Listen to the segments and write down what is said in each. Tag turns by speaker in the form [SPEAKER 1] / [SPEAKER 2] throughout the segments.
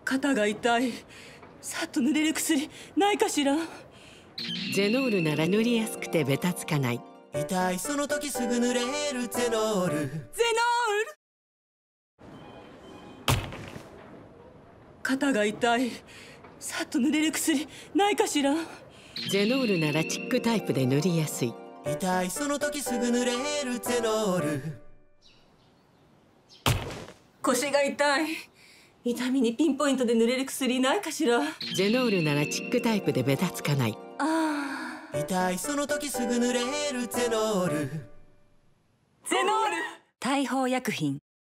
[SPEAKER 1] 肩が痛い。さっと塗れる薬ないかしら。
[SPEAKER 2] ゼノールなら塗りやすくてベタつかない。
[SPEAKER 3] 痛いその時すぐ塗れるゼノール。ゼノール。
[SPEAKER 1] 肩が痛い。さっと塗れる薬ないかしら。
[SPEAKER 2] ゼノールならチックタイプで塗りやすい。
[SPEAKER 3] 痛いその時すぐ塗れるゼノール。
[SPEAKER 1] 腰が痛い。痛みにピンポイントで塗れる薬ないかしら。
[SPEAKER 2] ゼノールならチックタイプでベタつかない。
[SPEAKER 3] 痛いその時すぐ塗れるゼノール。
[SPEAKER 1] ゼノール。大宝薬品。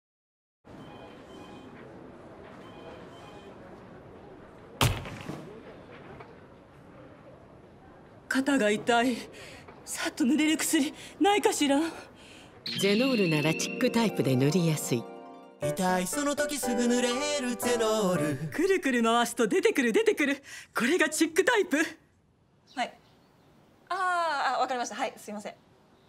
[SPEAKER 1] 肩が痛い。さっと塗れる薬ないかしら。
[SPEAKER 2] ゼノールならチックタイプで塗りやすい。
[SPEAKER 3] 痛いその時すぐ塗れるゼノール。
[SPEAKER 1] くるくる回すと出てくる出てくる。これがチックタイプ。
[SPEAKER 4] はい。わかりました。はい、すいません。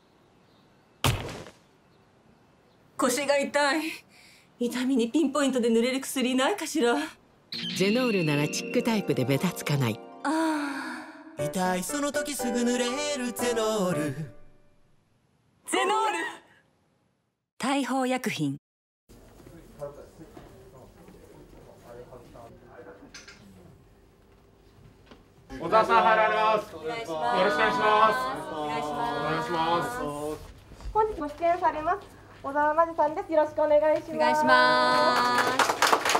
[SPEAKER 1] 腰が痛い。痛みにピンポイントで塗れる薬ないかしら。
[SPEAKER 2] ゼノールならチックタイプでベタつかない。
[SPEAKER 3] 痛いその時すぐ塗れるゼノール。
[SPEAKER 1] ゼノール。大宝薬品。
[SPEAKER 5] 小田さん入られます。
[SPEAKER 4] お願いします。
[SPEAKER 5] よろしくお願いします。
[SPEAKER 4] お願いし
[SPEAKER 5] お
[SPEAKER 4] ます。
[SPEAKER 5] 願いします。
[SPEAKER 6] 本日ご出演されます小沢真珠さんです。よろしくお願いします。
[SPEAKER 4] お願いします。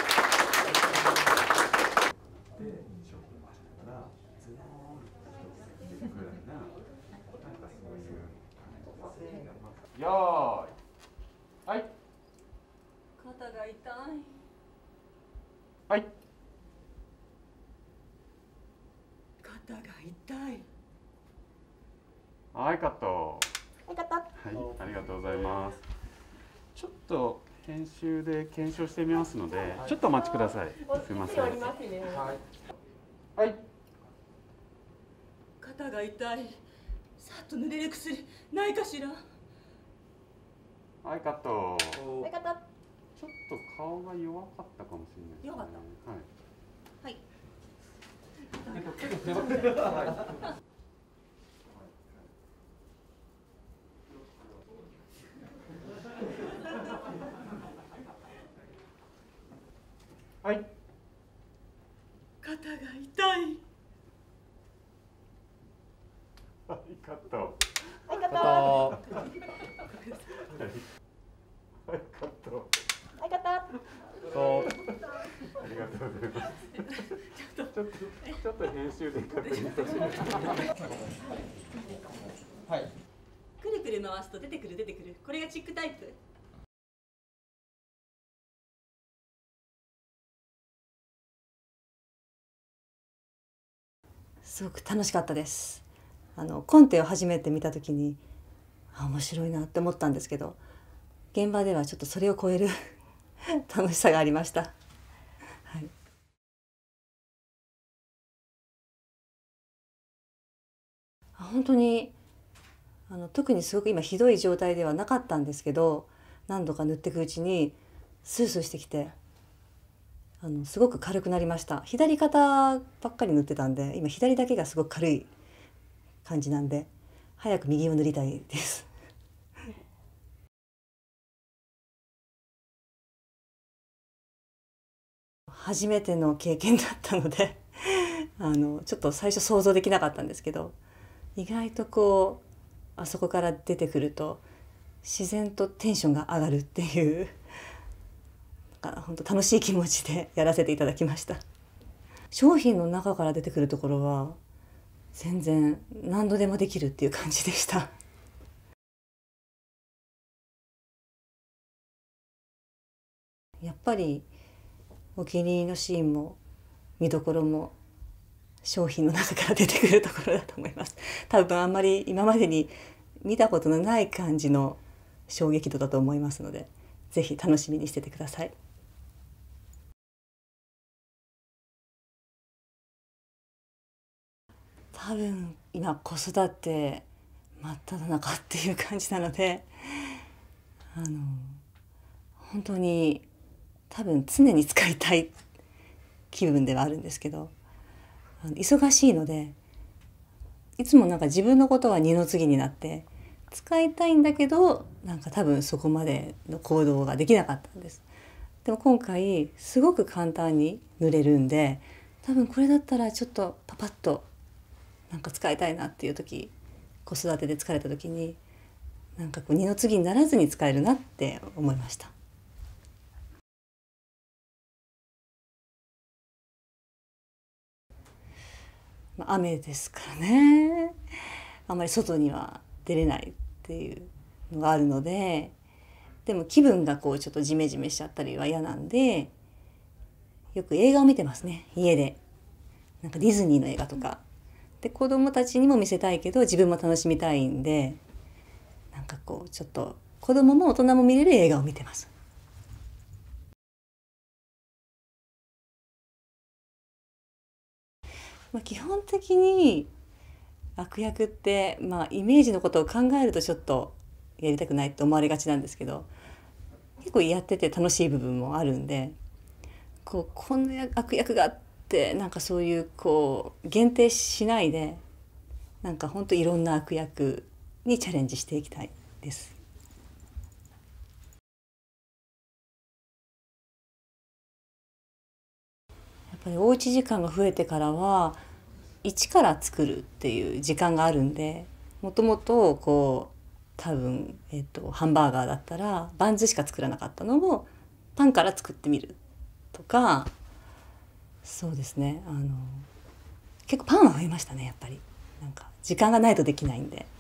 [SPEAKER 5] よーい。はい。
[SPEAKER 1] 肩が痛い。
[SPEAKER 5] はい。
[SPEAKER 1] 肩が痛い。
[SPEAKER 5] はい、カット。
[SPEAKER 6] はい、方。
[SPEAKER 5] はい、ありがとうございます。ちょっと編集で検証してみますので、ちょっとお待ちください。すみません。はい。はい。
[SPEAKER 1] 肩が痛い。さっと塗れる薬ないかしら。
[SPEAKER 5] はい、カット。
[SPEAKER 6] はい、方。
[SPEAKER 5] ちょっと顔が弱かったかもしれないですね。
[SPEAKER 4] 弱かった。
[SPEAKER 5] はい。
[SPEAKER 4] はい。
[SPEAKER 5] はい。
[SPEAKER 1] 肩が痛い。
[SPEAKER 5] はい、カット。
[SPEAKER 6] はい、方。
[SPEAKER 5] はい、カット。
[SPEAKER 6] はい、方。
[SPEAKER 5] ありがとうございます。ちょっと編集で確認させて。はい。
[SPEAKER 1] くるくる回すと出てくる出てくる。これがチックタイプ。
[SPEAKER 4] すごく楽しかったです。コンテを初めて見た時に面白いなって思ったんですけど、現場ではちょっとそれを超える楽しさがありました。はい、本当に特にすごく今ひどい状態ではなかったんですけど、何度か塗っていくうちにスースーしてきてすごく軽くなりました。左肩ばっかり塗ってたんで、今左だけがすごく軽い感じなんで、早く右を塗りたいです。初めての経験だったのでちょっと最初想像できなかったんですけど、意外とこうあそこから出てくると自然とテンションが上がるっていう本当楽しい気持ちでやらせていただきました。商品の中から出てくるところは全然何度でもできるっていう感じでした。やっぱりお気に入りのシーンも見どころも商品の中から出てくるところだと思います。多分あんまり今までに見たことのない感じの衝撃度だと思いますので、ぜひ楽しみにしててください。多分今子育て真っ只中っていう感じなので、本当に多分常に使いたい気分ではあるんですけど、忙しいのでいつもなんか自分のことは二の次になって使いたいんだけどなんか多分そこまでの行動ができなかったんです。でも今回すごく簡単に塗れるんで、多分これだったらちょっとパパッとなんか使いたいなっていう時、子育てで疲れた時になんかこう二の次にならずに使えるなって思いました。雨ですからね、あんまり外には出れないっていうのがあるので、でも気分がこうちょっとジメジメしちゃったりは嫌なんで、よく映画を見てますね、家で。なんかディズニーの映画とかで、子供たちにも見せたいけど自分も楽しみたいんで、なんかこうちょっと子供も大人も見れる映画を見てます。基本的に悪役って、イメージのことを考えるとちょっとやりたくないと思われがちなんですけど、結構やってて楽しい部分もあるんで、こんな悪役があってなんかそういう限定しないで、なんか本当いろんな悪役にチャレンジしていきたいです。やっぱりおうち時間が増えてからは一から作るっていう時間があるんで、もともと多分、ハンバーガーだったらバンズしか作らなかったのをパンから作ってみるとか、そうですね、結構パンは増えましたね。やっぱりなんか時間がないとできないんで。